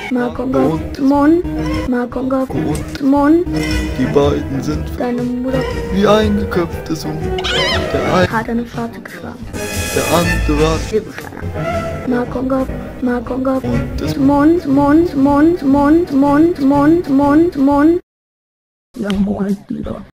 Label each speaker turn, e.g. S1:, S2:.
S1: Makonga Mon, Makonga Mon.
S2: Die beiden sind
S1: Deine Mutter
S2: wie ein geköpftes Huhn. Der eine
S1: hat eine Fahrt geschlagen.
S2: der andere hat
S1: Silbersteiner. Makonga
S2: und das
S1: Mond. Ja, Mond, lieber.